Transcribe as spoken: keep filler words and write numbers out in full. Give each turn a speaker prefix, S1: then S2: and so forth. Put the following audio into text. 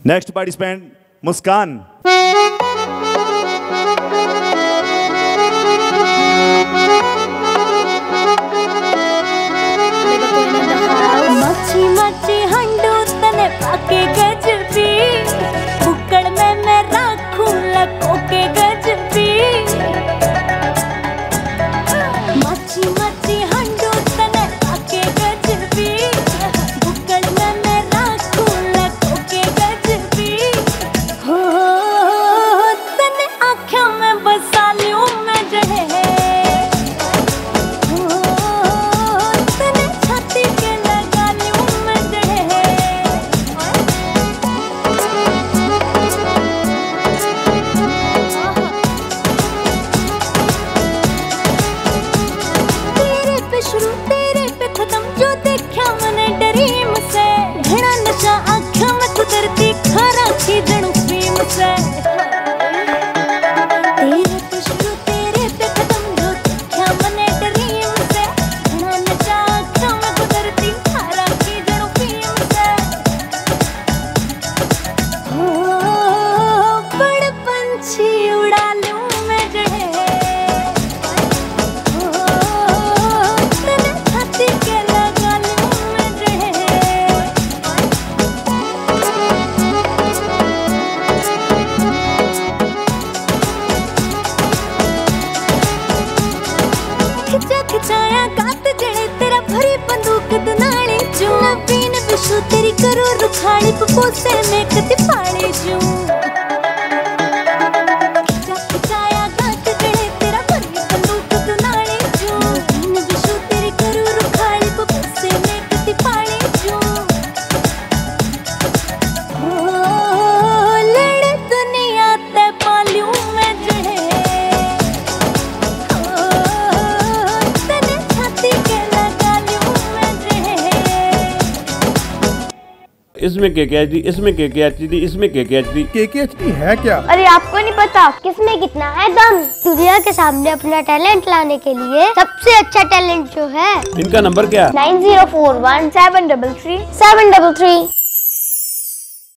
S1: Next participant मुस्कान।
S2: मच्छी मच्छी हंडू तने पाके गजबी, बुक्कड़ में मैं राखूं लको के गजबी। मच्छी मच्छी हंडू तने पाके गजबी, बुक्कड़ में मैं राखूं लको के गजबी। हो तने आँखों में बसा लूं मैं जहे, शुरू तेरे पे खत्म जो देखा मैंने ड्रीम से, घना नशा आँखों में कुदरती खारा की जणू फीम से। तेरे पे शुरू तेरे पे खत्म जो देखा मैंने ड्रीम से, घना नशा आँखों में कुदरती खारा की जणू फीम से। हो बड़ पंछी उड़ा लूं मैं जहे, खिचाया गात जड़े तेरा भरी बंदूक दनाली जू, नवीन विशु तेरी करो रुखाड़ी पपोसे में कति पाड़ी जू। खिचा खिचाया गात जड़े तेरा भरी बंदूक दनाली जू, नवीन विशु तेरी करो रुखाड़ी पपोसे में कति पाड़ी जू। ओ लड़ दुनिया ते पालूं मैं जहे,
S3: इसमें के के एच डी, इसमें के के एच डी, इसमें के के एच डी।
S4: के के एच डी है क्या?
S5: अरे आपको नहीं पता किसमें कितना है दम। दुनिया के सामने अपना टैलेंट लाने के लिए सबसे अच्छा टैलेंट जो है,
S3: इनका नंबर क्या?
S5: Nine zero four one seven double three seven double three.